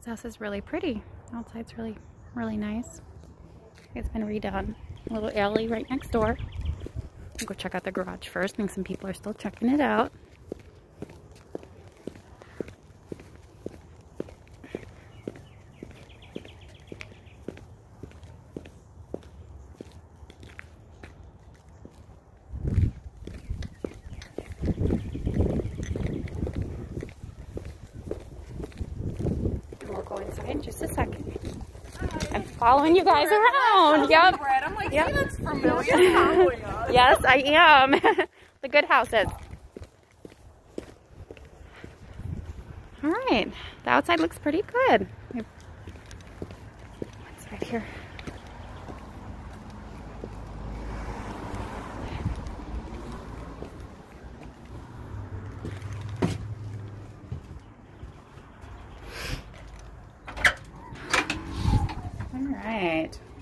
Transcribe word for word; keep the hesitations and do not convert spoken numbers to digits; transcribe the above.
house is really pretty. Outside's really, really nice. It's been redone. A little alley right next door. I'll go check out the garage first. I think some people are still checking it out. We'll go inside in just a second. I'm following you guys around. Yep. I'm like, yep. hey, that's familiar. Yes, I am. The good houses. All right. The outside looks pretty good. What's back here? All right.